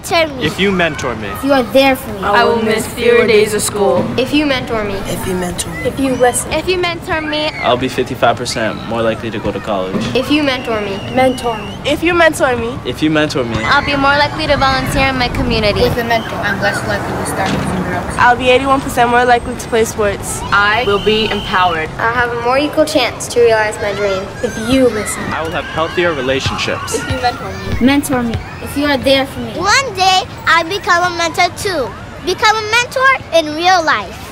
mentor me. If you mentor me. If you are there for me. I will miss fewer days of school. If you mentor me. If you mentor me. If you listen. If you mentor me. I'll be 55% more likely to go to college. If you mentor me. Mentor me. If you mentor me. If you mentor me. I'll be more likely to volunteer in my community. With a mentor, I'm less likely to start using drugs. I'll be 81% more likely to play sports. I will be empowered. I'll have a more equal chance to realize my dream. If you listen. I will have healthier relationships. If you mentor me. Mentor me. If you are there for me. One day, I'll become a mentor too. Become a mentor in real life.